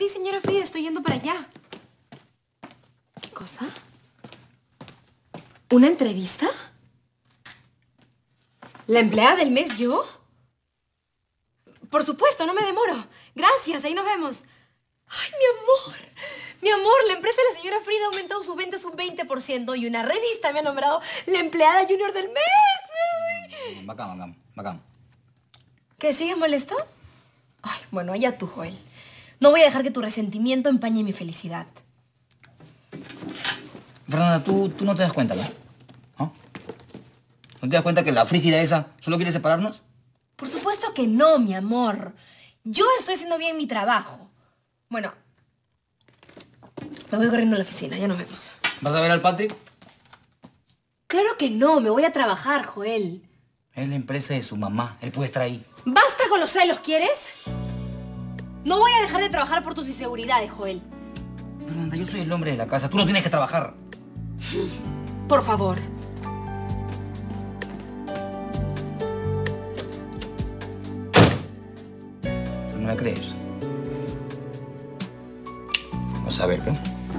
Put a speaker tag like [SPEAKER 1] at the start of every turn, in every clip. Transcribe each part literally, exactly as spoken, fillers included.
[SPEAKER 1] Sí, señora Frida, estoy yendo para allá. ¿Qué cosa? ¿Una entrevista? ¿La empleada del mes yo? Por supuesto, no me demoro. Gracias, ahí nos vemos. ¡Ay, mi amor! Mi amor, la empresa de la señora Frida ha aumentado sus ventas un veinte por ciento y una revista me ha nombrado la empleada junior del mes. ¡Ay!
[SPEAKER 2] Bacán, bacán, bacán.
[SPEAKER 1] ¿Que sigues molesto? Ay, bueno, allá tú, Joel. No voy a dejar que tu resentimiento empañe mi felicidad.
[SPEAKER 2] Fernanda, ¿tú, tú no te das cuenta, ¿no? ¿Ah? ¿No te das cuenta que la frígida esa solo quiere separarnos?
[SPEAKER 1] Por supuesto que no, mi amor. Yo estoy haciendo bien mi trabajo. Bueno, me voy corriendo a la oficina. Ya nos vemos.
[SPEAKER 2] ¿Vas a ver al Patrick?
[SPEAKER 1] Claro que no. Me voy a trabajar, Joel.
[SPEAKER 2] Es la empresa de su mamá. Él puede estar ahí.
[SPEAKER 1] ¡Basta con los celos! ¿Quieres? No voy a dejar de trabajar por tus inseguridades, Joel.
[SPEAKER 2] Fernanda, yo soy el hombre de la casa. Tú no tienes que trabajar.
[SPEAKER 1] Por favor.
[SPEAKER 2] ¿No me crees? Vamos a ver, ¿qué?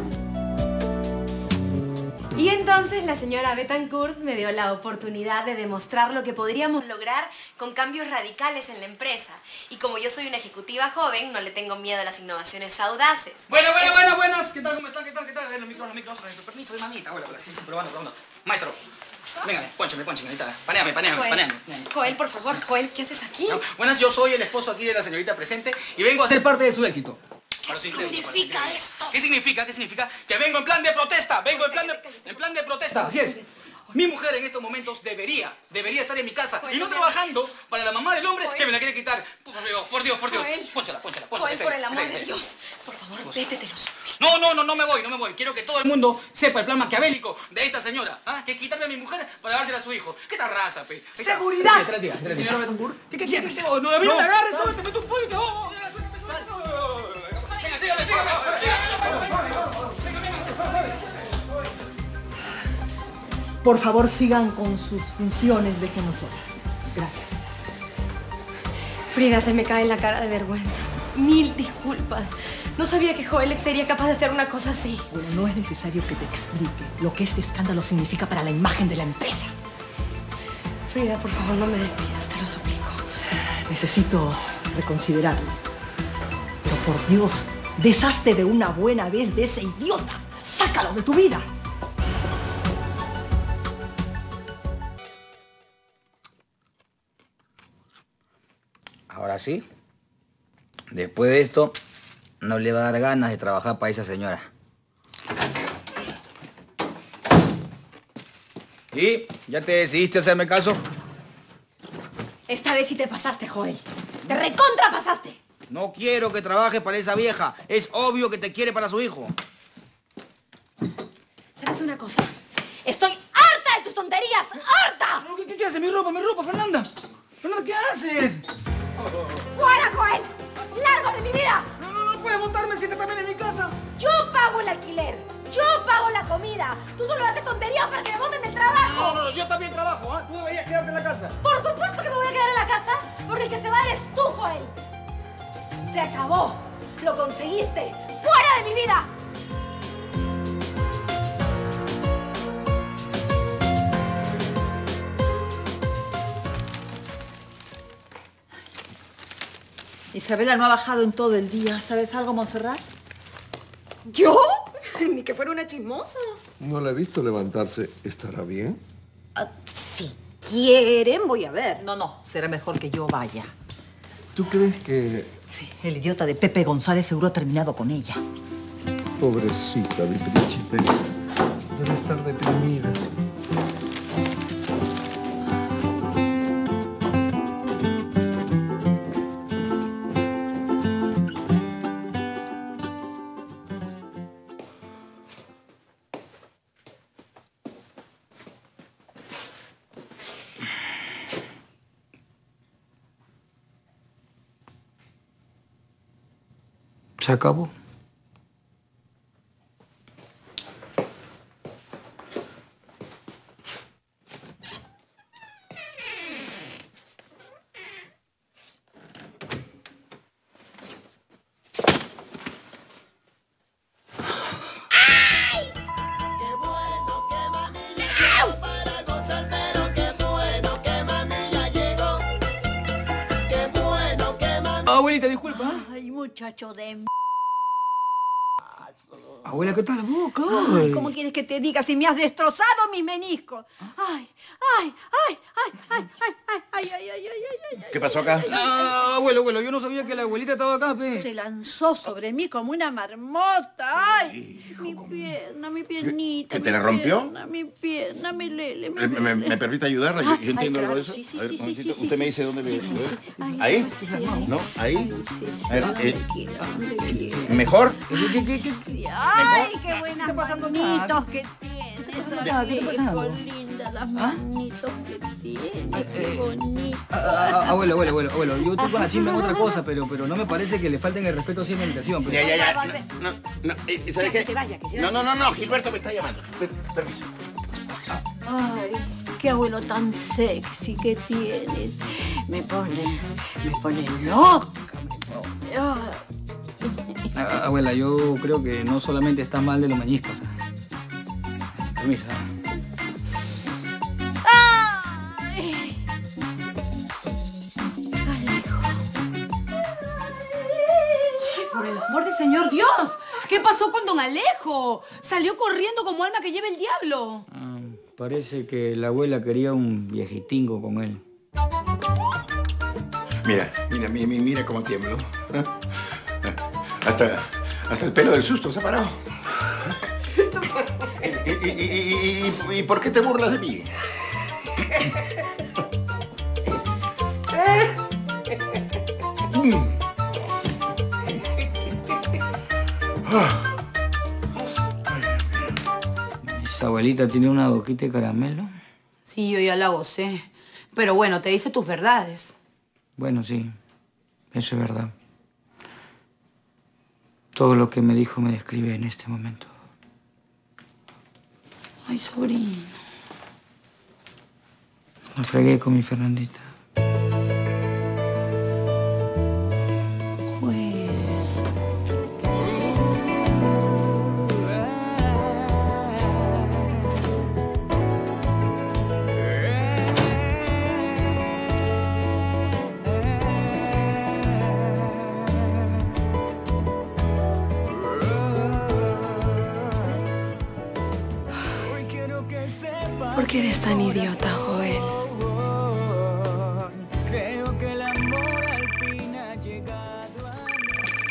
[SPEAKER 1] Y entonces la señora Bettencourt me dio la oportunidad de demostrar lo que podríamos lograr con cambios radicales en la empresa. Y como yo soy una ejecutiva joven, no le tengo miedo a las innovaciones audaces.
[SPEAKER 2] Bueno, bueno, bueno, buenas. ¿Qué tal? ¿Cómo están? ¿Qué tal? ¿Qué tal? A ver, los micros, los micros. Con el permiso de mamita. Bueno, sí, sí, probando, probando. Maestro, véngame, pónchame, pónchame, ahorita. Paneame, paneame,
[SPEAKER 1] Joel,
[SPEAKER 2] paneame.
[SPEAKER 1] Joel, por favor, Joel, ¿qué haces aquí?
[SPEAKER 2] No, buenas, yo soy el esposo aquí de la señorita presente y vengo a ser parte de su éxito.
[SPEAKER 1] ¿Qué significa esto?
[SPEAKER 2] ¿Qué significa? ¿Qué significa? Que vengo en plan de protesta. Vengo en plan de, en plan de protesta. Así es. Mi mujer en estos momentos debería, debería estar en mi casa
[SPEAKER 1] Joel,
[SPEAKER 2] y no
[SPEAKER 1] no
[SPEAKER 2] trabajando
[SPEAKER 1] eso.
[SPEAKER 2] para la mamá del hombre
[SPEAKER 1] Joel.
[SPEAKER 2] que me la quiere quitar. Por Dios, por Dios, por Dios.
[SPEAKER 1] Joel.
[SPEAKER 2] Pónchala, pónchala, pónchala.
[SPEAKER 1] Joel, por el amor
[SPEAKER 2] Sí,
[SPEAKER 1] de
[SPEAKER 2] sí.
[SPEAKER 1] Dios. Por favor, vete, te lo suplico.
[SPEAKER 2] No, no, no, no me voy, no me voy. Quiero que todo el mundo sepa el plan maquiavélico de esta señora. ¿Ah? Que es quitarle a mi mujer para dársela a su hijo. ¿Qué tal raza, pe?
[SPEAKER 3] ¡Seguridad!
[SPEAKER 2] Espera, tía, espera, tía.
[SPEAKER 3] Señora Bettencourt,
[SPEAKER 2] ¿Qué, qué, qué, qué, qué? No, a mí no me agarres, suéltame tu pollo. Oh, oh, suéltame, suéltame. Venga, sígame, sígame.
[SPEAKER 3] por favor sigan con sus funciones, déjenos solas. Gracias.
[SPEAKER 1] Frida, se me cae en la cara de vergüenza. Mil disculpas. No sabía que Joel sería capaz de hacer una cosa así.
[SPEAKER 3] Bueno, no es necesario que te explique lo que este escándalo significa para la imagen de la empresa.
[SPEAKER 1] Frida, por favor, no me despidas, te lo suplico.
[SPEAKER 3] Necesito reconsiderarlo. Pero por Dios, deshazte de una buena vez de ese idiota. ¡Sácalo de tu vida!
[SPEAKER 2] Ahora sí, después de esto, no le va a dar ganas de trabajar para esa señora. ¿Y? ¿Ya te decidiste a hacerme caso?
[SPEAKER 1] Esta vez sí te pasaste, Joel. ¡Te recontra pasaste!
[SPEAKER 2] No quiero que trabajes para esa vieja. Es obvio que te quiere para su hijo.
[SPEAKER 1] ¿Sabes una cosa? Estoy harta de tus tonterías. ¡Harta!
[SPEAKER 2] ¿Qué, qué, qué haces? Mi ropa, mi ropa, Fernanda. Fernanda, ¿qué haces?
[SPEAKER 1] ¡Fuera, Joel! ¡Largo de mi vida!
[SPEAKER 2] No, no, no puedes montarme si estás también en mi casa.
[SPEAKER 1] Yo pago el alquiler. Yo pago la comida. Tú solo haces tonterías para que me boten del trabajo.
[SPEAKER 2] No, no, no, yo también trabajo, ¿ah? Tú deberías quedarte en la casa.
[SPEAKER 1] Por supuesto que me voy a quedar en la casa, porque el que se va eres tú, Joel. Se acabó. Lo conseguiste. ¡Fuera de mi vida!
[SPEAKER 3] Isabela no ha bajado en todo el día. ¿Sabes algo, Montserrat?
[SPEAKER 1] ¿Yo? Ni que fuera una chismosa.
[SPEAKER 4] No la he visto levantarse. ¿Estará bien?
[SPEAKER 5] Uh, si quieren, voy a ver.
[SPEAKER 3] No, no. Será mejor que yo vaya.
[SPEAKER 4] ¿Tú crees que...?
[SPEAKER 3] Sí, el idiota de Pepe González seguro ha terminado con ella.
[SPEAKER 4] Pobrecita, mi principesa. Debe estar deprimida.
[SPEAKER 2] Se acabó. Abuelita, disculpa.
[SPEAKER 5] Ay, muchacho de m...
[SPEAKER 2] Abuela, ¿qué tal la boca?
[SPEAKER 5] Ay, ¿cómo quieres que te diga si me has destrozado mis meniscos? Ay, ay, ay, ay, ay, ay, ay, ay, ay, ay, ay, ay.
[SPEAKER 6] ¿Qué pasó acá?
[SPEAKER 2] Ah, abuelo, abuelo, yo no sabía que la abuelita estaba acá, pe.
[SPEAKER 5] Se lanzó sobre mí como una marmota. Ay, mi pierna, mi piernita.
[SPEAKER 6] ¿Que te
[SPEAKER 5] mi
[SPEAKER 6] la rompió?
[SPEAKER 5] Pierna, mi pierna, mi lele, mi
[SPEAKER 6] ¿Me, me,
[SPEAKER 5] lele.
[SPEAKER 6] me permite ayudarla? Yo,
[SPEAKER 5] Ah,
[SPEAKER 6] yo entiendo
[SPEAKER 5] ay,
[SPEAKER 6] algo de
[SPEAKER 5] claro,
[SPEAKER 6] eso.
[SPEAKER 5] sí, sí,
[SPEAKER 6] a ver,
[SPEAKER 5] sí,
[SPEAKER 6] un momentito.
[SPEAKER 5] sí, sí,
[SPEAKER 6] Usted me
[SPEAKER 5] sí.
[SPEAKER 6] dice dónde
[SPEAKER 5] Sí,
[SPEAKER 6] ve.
[SPEAKER 5] sí,
[SPEAKER 6] ¿Ve?
[SPEAKER 5] sí. Ay,
[SPEAKER 6] ¿Ahí?
[SPEAKER 5] sí, ahí.
[SPEAKER 6] ¿No? ¿Ahí?
[SPEAKER 5] Sí,
[SPEAKER 6] A ver,
[SPEAKER 5] donde
[SPEAKER 6] eh,
[SPEAKER 5] quiera, donde quiera.
[SPEAKER 6] ¿mejor?
[SPEAKER 2] ¿Qué, qué, qué?
[SPEAKER 5] Ay, qué buenas
[SPEAKER 2] está pasando acá?
[SPEAKER 5] manitos que tienes.
[SPEAKER 2] acá? ¿Qué está pasando?
[SPEAKER 5] Alejo, lindas las manitos que tienes. Qué bonito.
[SPEAKER 2] Ah, ah, abuelo, abuelo, abuelo, abuelo, yo estoy con la chimba en otra cosa, pero, pero no me parece que le falten el respeto así en la habitación. Pero...
[SPEAKER 6] Ya, ya, ya. No, no, no, eh, ¿sabes
[SPEAKER 5] Que
[SPEAKER 6] qué?
[SPEAKER 5] se vaya, que se
[SPEAKER 6] No,
[SPEAKER 5] vaya.
[SPEAKER 6] no, no, no, Gilberto me está llamando. Per- permiso.
[SPEAKER 5] Ay, qué abuelo tan sexy que tienes. Me pone, me pone loca, me pone. Ay.
[SPEAKER 2] Ah, abuela, yo creo que no solamente estás mal de los meñiscos. ¿Ah? Permiso. ¿Ah?
[SPEAKER 5] Ay. Alejo.
[SPEAKER 1] Ay, por el amor del Señor Dios. ¿Qué pasó con don Alejo? Salió corriendo como alma que lleva el diablo.
[SPEAKER 2] Ah, parece que la abuela quería un viejitingo con él.
[SPEAKER 6] Mira, mira, mira, mira cómo tiemblo. Hasta, hasta el pelo del susto se ha parado. ¿Y, y, y, y, y por qué te burlas de mí?
[SPEAKER 2] Esa abuelita tiene una boquita de caramelo.
[SPEAKER 1] Sí, yo ya la gocé. Pero bueno, te dice tus verdades.
[SPEAKER 2] Bueno, sí, eso es verdad. Todo lo que me dijo me describe en este momento.
[SPEAKER 1] Ay, sobrino.
[SPEAKER 2] La fregué con mi Fernandita.
[SPEAKER 1] ¿Por qué eres tan idiota, Joel?
[SPEAKER 2] Creo que el amor al fin ha llegado a mí.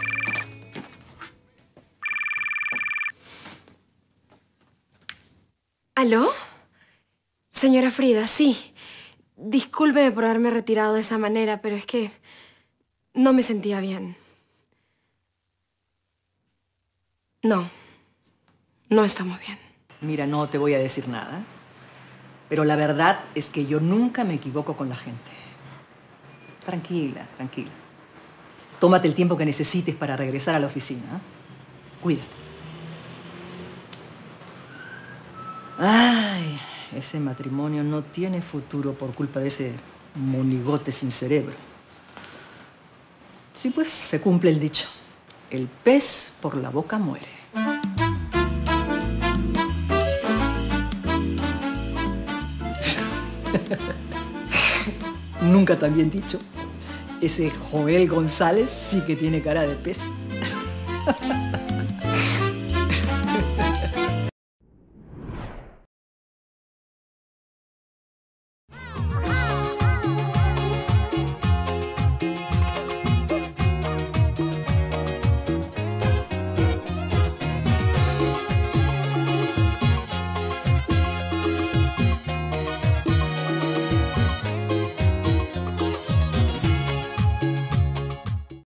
[SPEAKER 1] ¿Aló? Señora Frida, sí. Discúlpeme por haberme retirado de esa manera, pero es que no me sentía bien. No, no estamos bien.
[SPEAKER 3] Mira, no te voy a decir nada, pero la verdad es que yo nunca me equivoco con la gente. Tranquila, tranquila. Tómate el tiempo que necesites para regresar a la oficina. ¿eh? Cuídate. Ay, ese matrimonio no tiene futuro por culpa de ese monigote sin cerebro. Sí, pues se cumple el dicho. El pez por la boca muere. Nunca tan bien dicho. Ese Joel González sí que tiene cara de pez.